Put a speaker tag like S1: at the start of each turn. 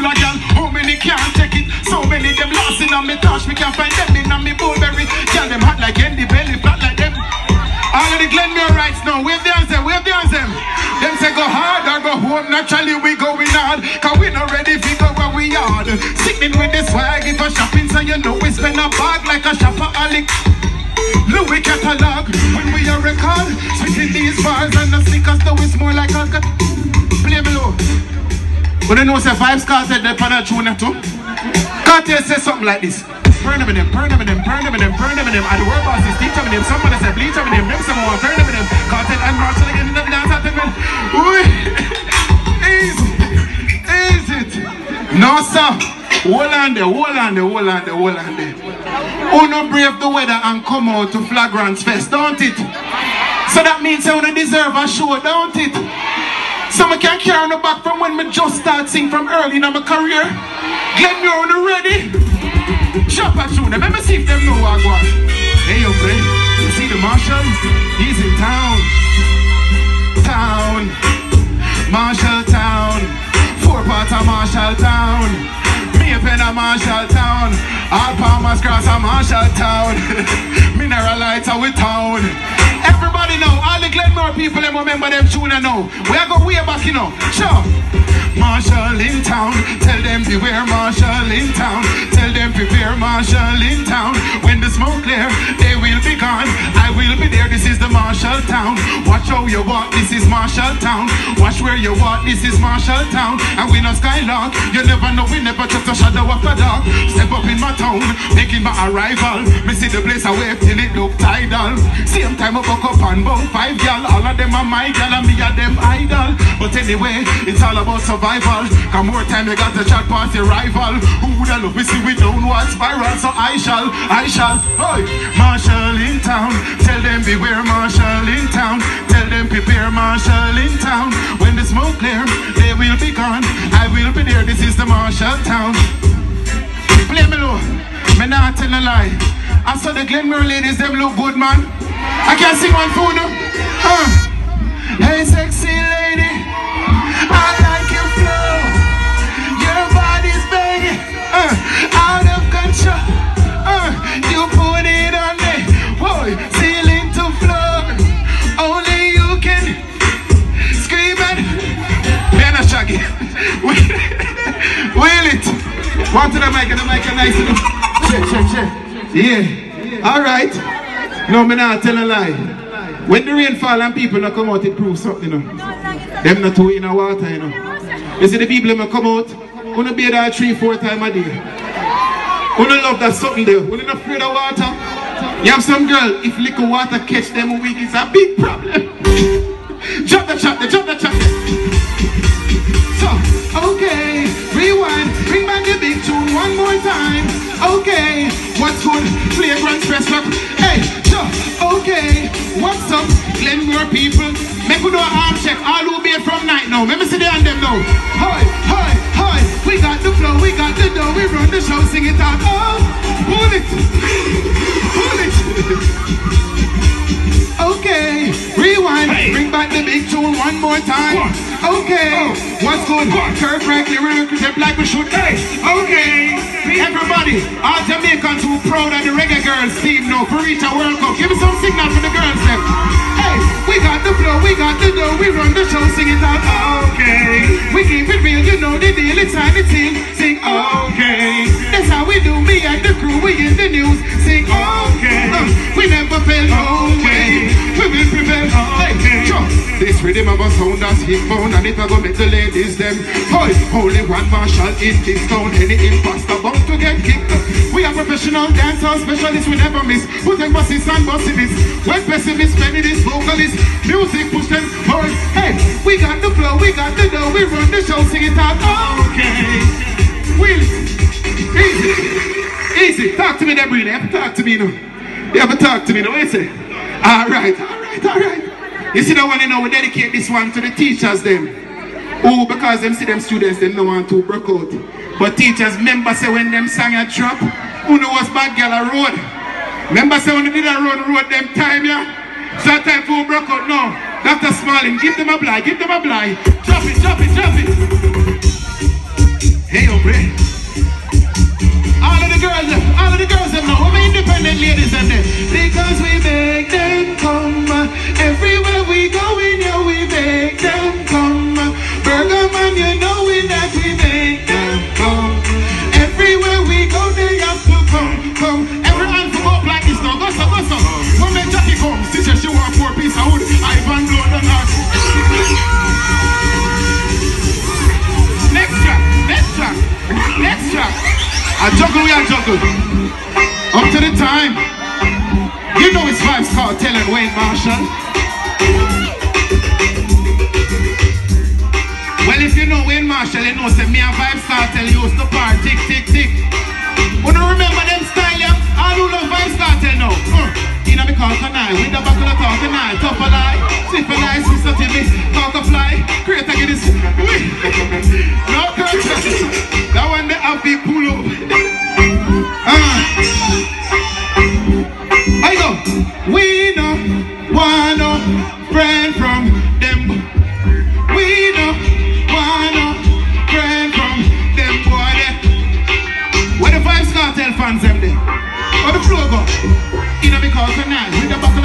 S1: a girl. How many can't take it? So many them lost in on me touch. Me can't find them in on me Burberry. Girl them hot like Andy Belly, flat like them. All of the Glenmere rights now. Wave the hands them, wave the hands them. Them say go hard or go home. Naturally we going hard. Cause we not ready to go where we are. Sitting with this swag if a shopping, so you know we spend a bag like a shopaholic. Louis catalog when we a record. Spitting these bars and the stickers, though it's more like a play below. But you know say Vybz Kartel they pan a tune too. Kartel say something like this. Burn them in them, burn them in them, burn them in them, burn them in them. And the word boss is teach them in them. Somebody say bleach them in them. Them say more burn them in them. Kartel and Marshall again in the dance at them. Easy. Is it? No sir. Hold on there, hold on there, hold on there, hold on there. Uno brave the weather and come out to Flagrants Fest, don't it? So that means you don't deserve a show, don't it? So I can't carry on the back from when I just start sing from early in my career. Glenmere, are you ready? Chop a tune, let me see if them know what I want. Hey, yo, friend, you see the Marshall? He's in town. Town. Marshall Town. 4 parts of Marshall Town. Pen a Marshall Town, all Palmer's Cross a Marshall Town. Mineral Lights are with town. Everybody know, all the Glenmore people them remember them tune I know. We are go way back, you know. Sure. Marshall in town, tell them beware Marshall in town. Tell them prepare Marshall in town. When the smoke clear, they will be gone. I will be there, this is the Marshall Town. Watch how you walk, this is Marshall Town. Watch where you walk, this is Marshall Town. And we no Skylark, you never know, we never just a shadow of a dog. Step up in my town, making my arrival. Me see the place I wave till it look tidal. Same time I buck up and bout 5 gal. All of them are my gal and me are them idol. But anyway, it's all about survival. Come more time you got the chat past your rival. Who would I love me see we don't want spiral. So I shall, hey, Marshall in town. Tell them beware Marshall in town. Tell them prepare Marshall in town. When the smoke clear, they will be gone. I will be there, this is the Marshall Town. Play me low, me not tell a lie. I saw the Glenmere ladies, them look good man. I can't sing one for no. Hey sexy lady, I like your flow. Your body's banging, out of control. You put it on me, boy, ceiling to floor. Only you can scream and Benna Shaggy. Wheel it. One to the mic and the mic nice enough. Check. Yeah. Alright. No, me not tell a lie. When the rain fall and people not come out, it proves something, you know. Them not too in the water, you know. You see the people that come out, wanna be there 3-4 times a day. Wanna love that something there. Wanna not afraid of water. You have some girl, if liquor water catch them weak, it's a big problem. Drop the chat. So, okay, rewind, bring back the big tune one more time. Okay, what's good? Flagrant Press Rock. Hey, so, okay, what's up? Glenmore people, make we do an arm check. All who be from night now. Let me see the hand them now. Hi. We got the flow, we got the dough, we run the show, sing it out. Oh, pull it. Okay, rewind, bring back the big tune one more time. Okay, what's good? Kirk Frank, lyrical, like we should. Okay, everybody, all Jamaicans who proud of the reggae girls team now for reach a World Cup. Give me some signal for the girls then. Hey, we got the flow, we got the dough, we run the show, sing it out. Okay, we keep it real, you know the deal, it's time to sing. Sing okay, that's how we do. Me and the crew, we in the news. Sing okay, we never fail. Okay, we will prevail. Okay, this rhythm of a sound that's hit bone, and if I go make the ladies them. Boy, only one Marshall in this town. Any imposter bound to get kicked. We are professional dancers, specialists, we never miss. Put emphasis on bossy this. When pessimists, pennies, vocalists, music push them. Boy, hey, we got the flow, we got the dough, we run the show, sing it out. Okay, Will, easy. Talk to me, there, Brina. You have to talk to me, you know. You have to talk to me, you know. What you say? All right. You see that one, you know, we dedicate this one to the teachers them. Oh, because them see them students, them don't want to break out. But teachers, remember say when them sang a drop, who know what's bad girl a road? Remember say when they did a road them time, yeah? So that time for break out now. Dr. Smalling, give them a blind. Drop it. Hey, All of the girls them now. We're independent ladies and them. Because we make them come. Everywhere we go, we know we make them come. Burger man, you know that we make them come. Everywhere we go, they have to come. Every hand to go up like this now. Go so. When my Jackie comes, she says she want 4 pieces of wood. Ivan blood on her. Next track. I juggle, we are juggle. Up to the time. You know it's Vybz Kartel and Wayne Marshall. Well, if you know Wayne Marshall, you know say me and Vybz Kartel used to party tick. You don't remember them style, yeah? All who love Vybz Kartel now. In a me call canal, with the buckle of talk canal, top a lie, slip a lie, sister Timmy, talk a fly, create a get this. No curtains. That one they have the pull up. I go. We no want no friend from them. We no want no friend from them boy. Where the Vybz Kartel fans them there? Where the flow go? In a me call canal with the back